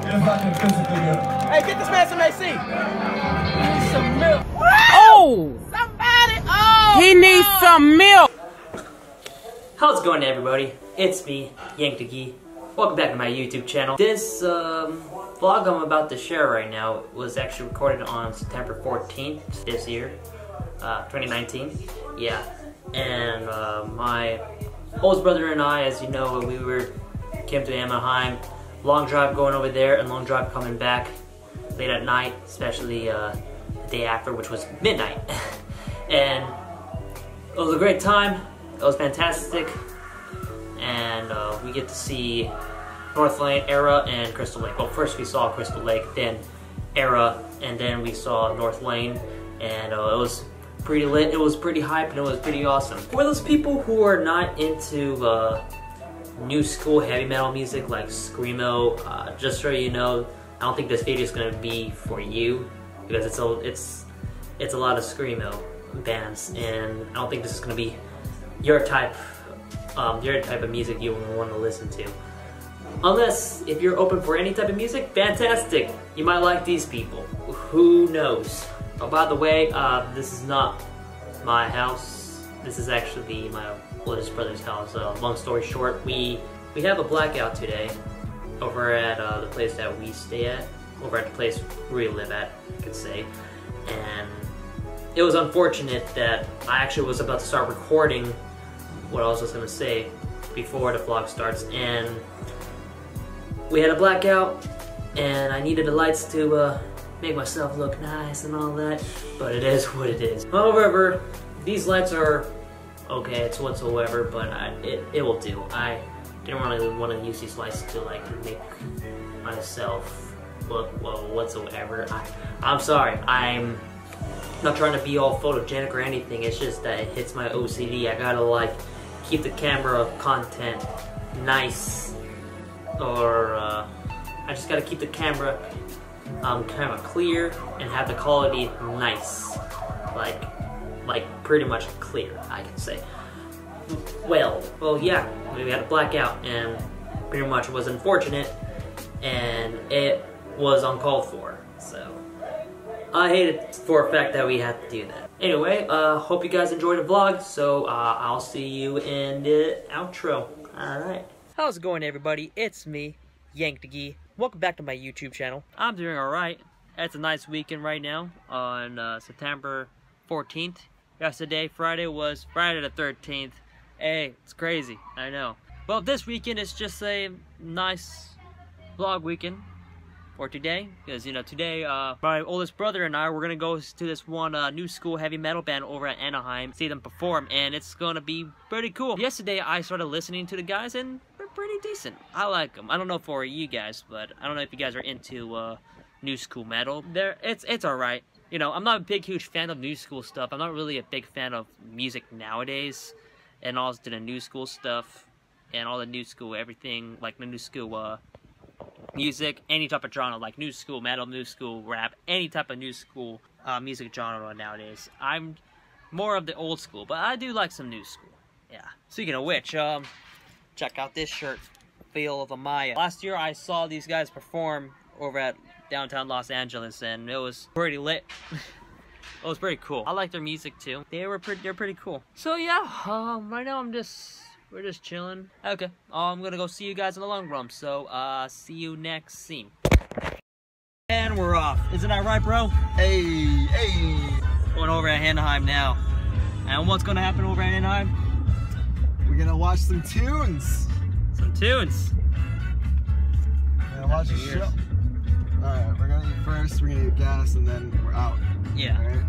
It's not gonna physically good. Hey, get this man some AC. He needs some milk. Oh! Somebody! Oh! He needs some milk! How's it going, everybody? It's me, Yank the Gee. Welcome back to my YouTube channel. This vlog I'm about to share right now was actually recorded on September 14th this year, 2019. Yeah, and my oldest brother and I, as you know, came to Anaheim. Long drive going over there and long drive coming back late at night, especially the day after, which was midnight. And it was a great time. It was fantastic. And we get to see North Lane, Era, and Crystal Lake. Well, first we saw Crystal Lake, then Era, and then we saw North Lane. And it was pretty lit, it was pretty hype, and it was pretty awesome. For those people who are not into new school heavy metal music like Screamo, just so you know, I don't think this video is gonna be for you because it's a lot of Screamo bands, and I don't think this is gonna be your type of music you want to listen to. Unless if you're open for any type of music, fantastic. You might like these people. Who knows? Oh, by the way, this is not my house. This is actually my oldest brother's house. Long story short, we have a blackout today over at the place that we stay at, over at the place we live at, I could say. And it was unfortunate that I actually was about to start recording what I was just gonna say before the vlog starts, and we had a blackout, and I needed the lights to make myself look nice and all that, but it is what it is. However, these lights are okay, it's whatsoever, but it will do. I didn't really want to use these lights to like make myself look well whatsoever. I'm sorry, I'm not trying to be all photogenic or anything, it's just that it hits my OCD. I gotta like keep the camera content nice, or I just gotta keep the camera kind of clear and have the quality nice, like pretty much clear, I can say. Well, yeah, we had a blackout, and pretty much was unfortunate, and it was uncalled for, so I hate it for a fact that we had to do that. Anyway, hope you guys enjoyed the vlog, so I'll see you in the outro. Alright. How's it going, everybody? It's me, Yank the Gee. Welcome back to my YouTube channel. I'm doing alright. It's a nice weekend right now on September 14th. Yesterday, Friday, was Friday the 13th. Hey, it's crazy, I know. Well, this weekend is just a nice vlog weekend for today, because you know, today my oldest brother and I, we're gonna go to this one new school heavy metal band over at Anaheim, see them perform, and it's gonna be pretty cool. Yesterday I started listening to the guys, and they're pretty decent. I like them. I don't know for you guys, but I don't know if you guys are into new school metal. It's alright. You know, I'm not a big huge fan of new school stuff. I'm not really a big fan of music nowadays, and also the new school stuff and all the new school everything, like the new school music, any type of genre, like new school metal, new school rap, any type of new school music genre nowadays. I'm more of the old school, but I do like some new school. Yeah. Speaking of which, check out this shirt, Feel of a Maya. Last year I saw these guys perform over at downtown Los Angeles, and it was pretty lit. It was pretty cool. I like their music too. They're pretty cool. So yeah, right now we're just chilling. Okay, I'm gonna go see you guys in the long run. So see you next scene. And we're off. Isn't that right, bro? Hey. Going over at Anaheim now. And what's gonna happen over at Anaheim? We're gonna watch some tunes. Some tunes. We're gonna watch a show. Alright, we're gonna eat first, we're gonna get gas, and then we're out. Yeah. Alright?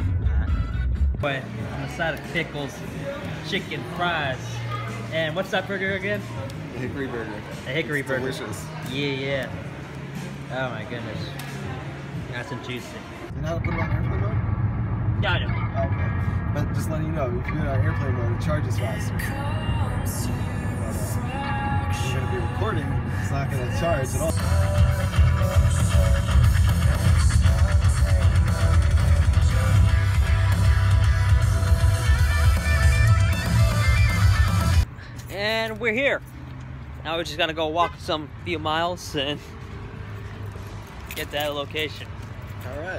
But on the side of pickles, chicken fries, and what's that burger again? The hickory burger. The hickory it's burger. Delicious. Yeah. Oh my goodness. That's some juicy. You know how to put it on airplane mode? Yeah, I know. Okay. But just letting you know, if you're on airplane mode, it charges faster. But, you're gonna be recording, it's not gonna charge at all. And we're here. Now we're just gonna go walk some few miles and get that location. All right.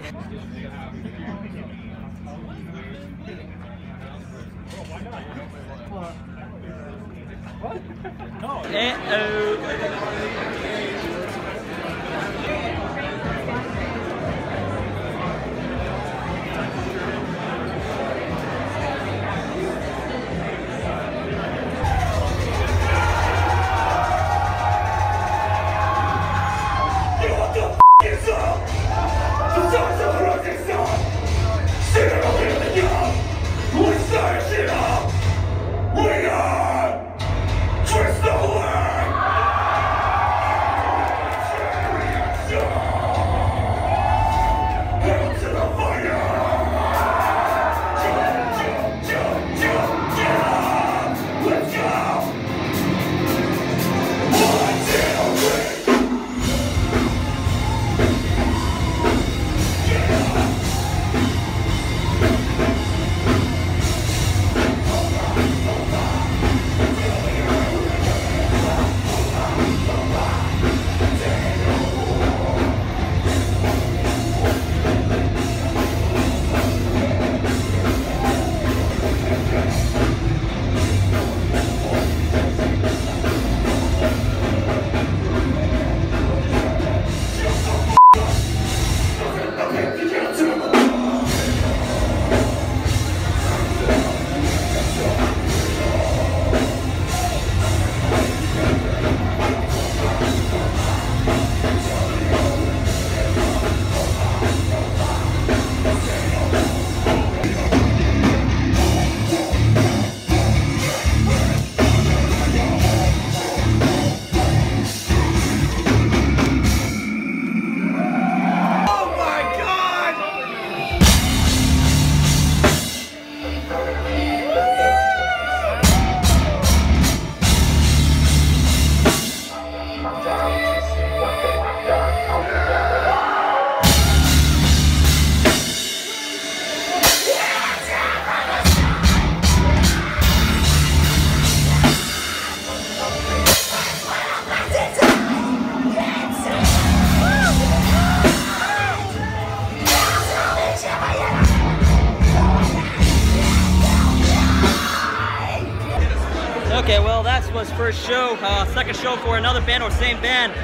Okay, well that was first show, second show for another band or same band.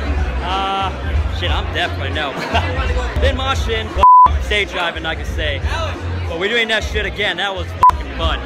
Shit, I'm definitely no. Been moshing, stage driving, I can say. But we're doing that shit again. That was fucking fun.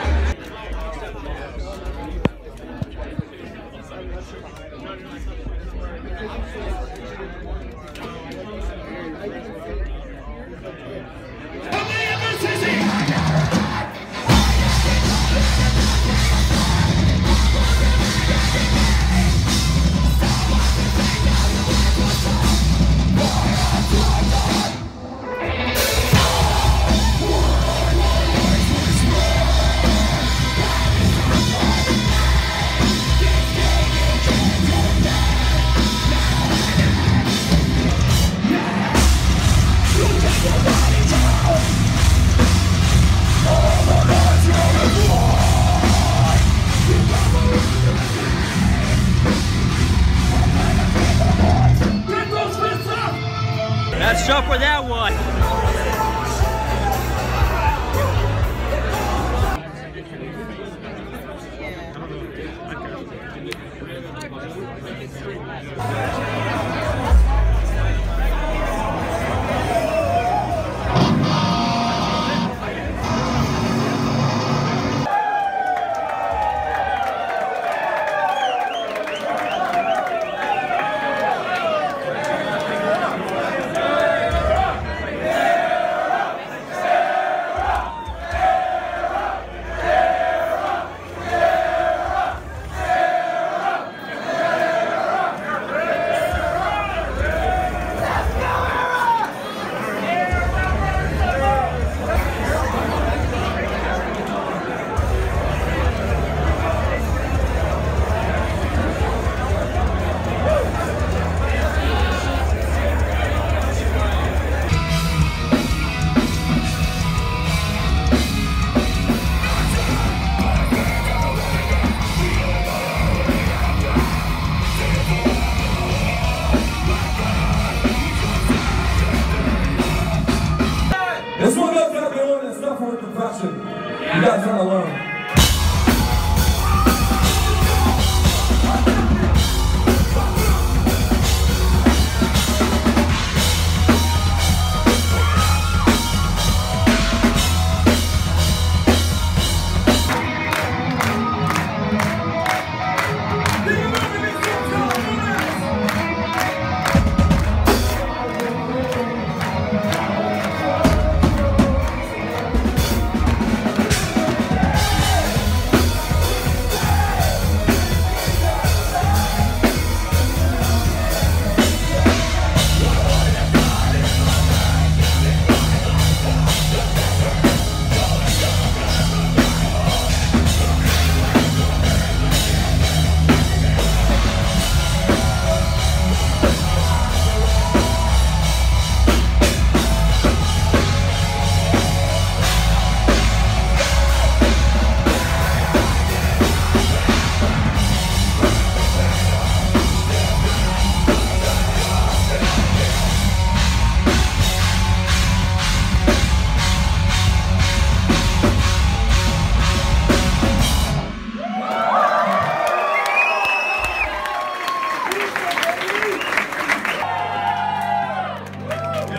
That's show for that one.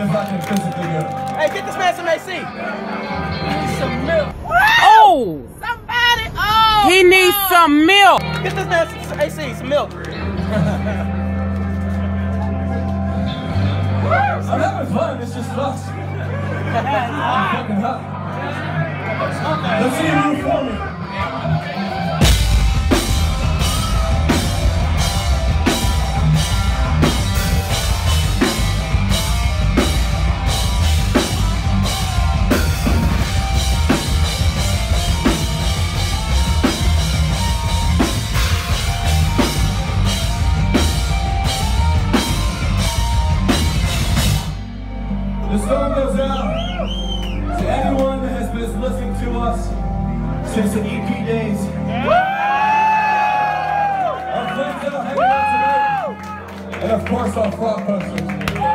as I can physically go. Hey, get this man some AC. He needs some milk. Oh! Somebody! Oh! He needs some milk. Get this man some AC, some milk. I'm having fun, it's just sucks. I'm fucking hot. Let's see you move for me. This song goes out to anyone that has been listening to us since the EP days. Our friends out hanging out tonight, and of course our front posters.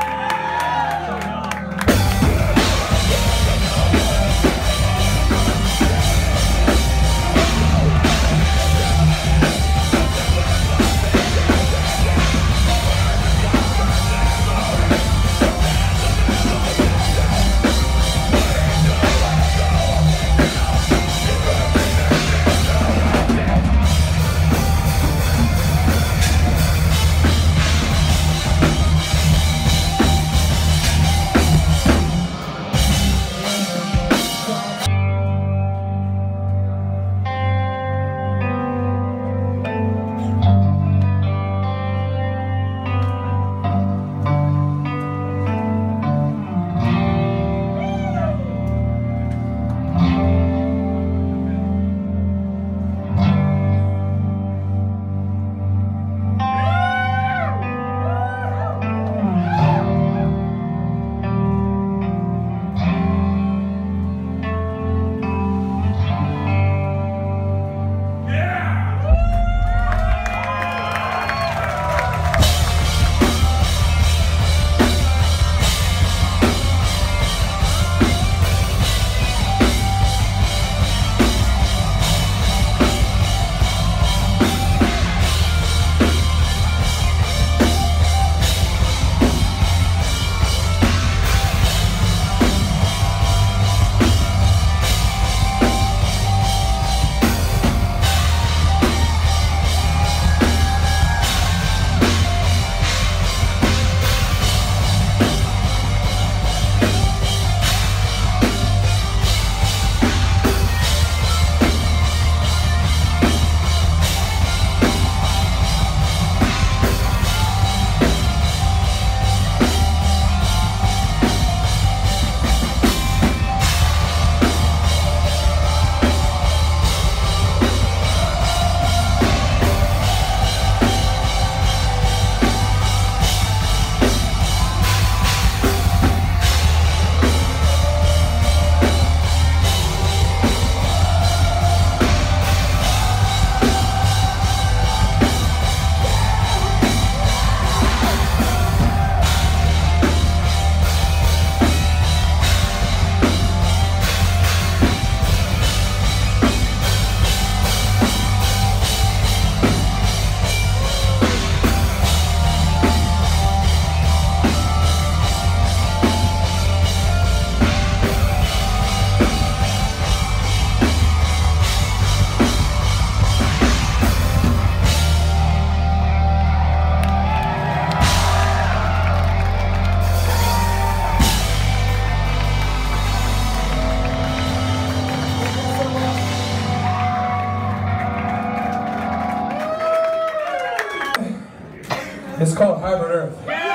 It's called Hybrid Earth.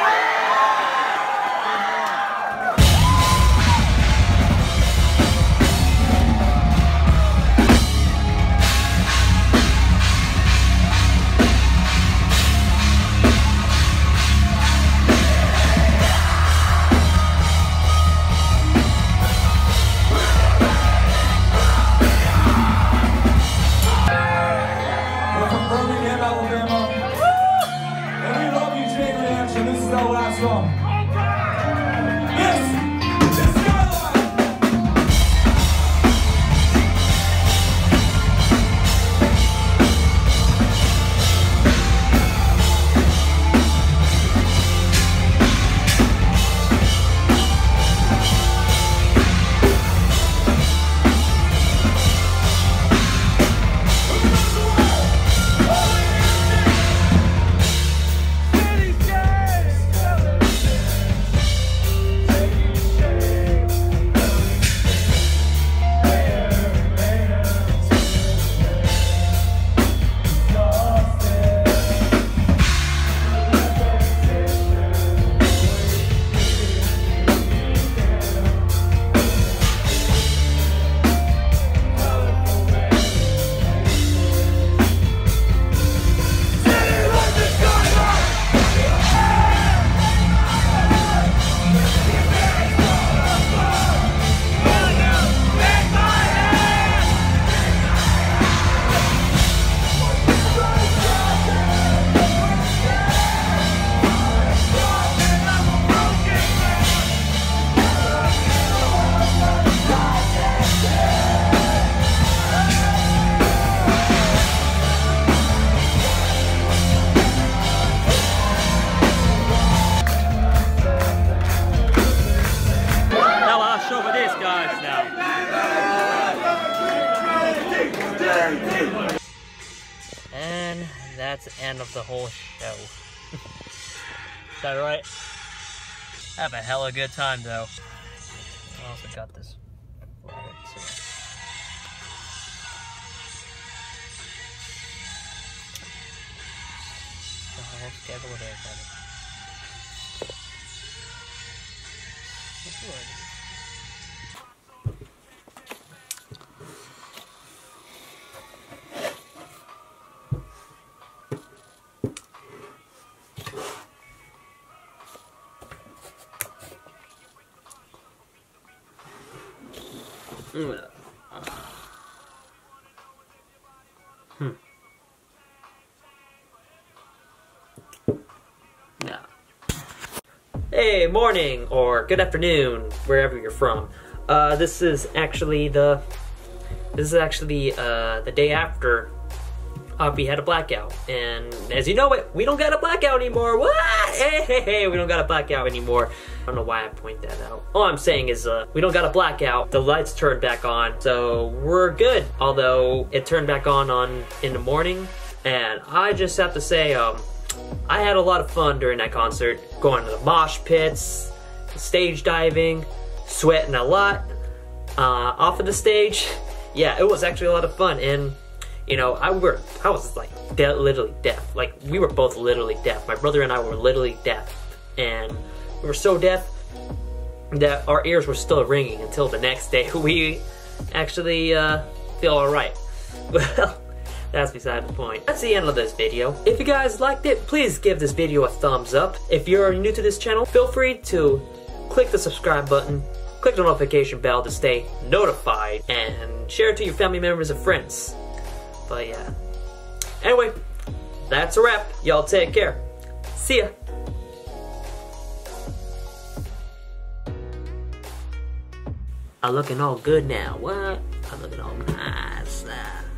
We're from Birmingham, Alabama. And we love you, Chain Reaction. This is our last song. Yes! It's Skyline! that's the end of the whole show. Is that right? Have a hella good time though. I also got this flag, so. The whole schedule of everybody. Yeah. Hey, morning or good afternoon, wherever you're from. This is actually the day after we had a blackout, and as you know, we don't got a blackout anymore. What? Hey, we don't got a blackout anymore. I don't know why I point that out. All I'm saying is we don't got a blackout. The lights turned back on, so we're good. Although it turned back on in the morning, and I just have to say, I had a lot of fun during that concert. Going to the mosh pits, stage diving, sweating a lot off of the stage. Yeah, it was actually a lot of fun, and you know, I was like literally deaf. Like, we were both literally deaf. My brother and I were literally deaf, and we were so deaf that our ears were still ringing until the next day. We actually feel alright. Well, that's beside the point. That's the end of this video. If you guys liked it, please give this video a thumbs up. If you're new to this channel, feel free to click the subscribe button, click the notification bell to stay notified, and share it to your family members and friends. But yeah. Anyway, that's a wrap. Y'all take care. See ya. I'm looking all good now. What? I'm looking all nice.